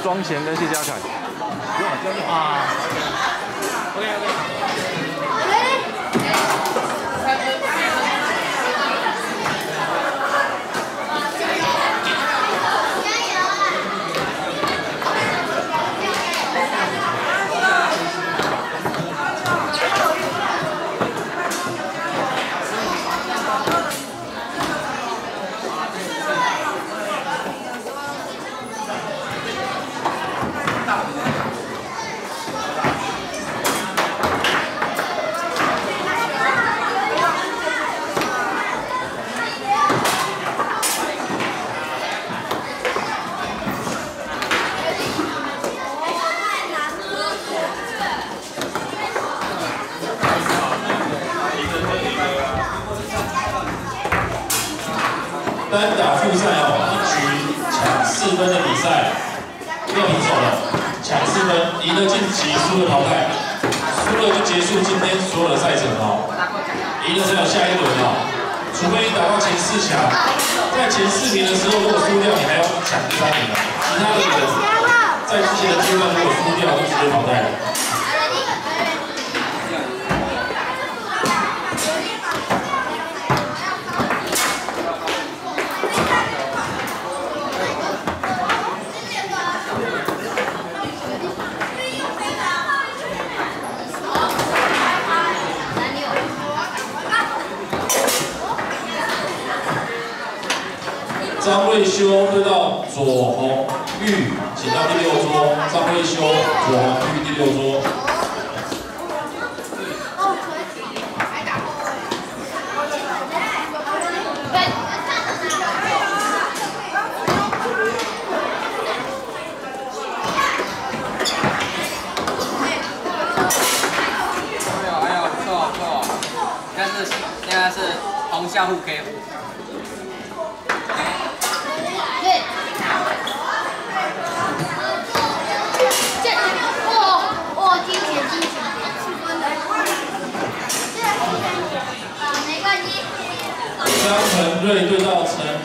庄前跟谢家凯。 啊 ，OK。 单打复赛一局抢4分的比赛，又平手了，抢4分，赢了晋级，输了淘汰，输了就结束今天所有的赛程赢了才有下一轮除非你打到前4强，在前4名的时候如果输掉，你还要抢第3名其他的人在之前的阶段如果输掉，就直接淘汰了。 张瑞修对到左红玉，请到第6桌。张瑞修、左红玉第6桌。 还有，不错。现在是红下户 K 户。 张成瑞对到陈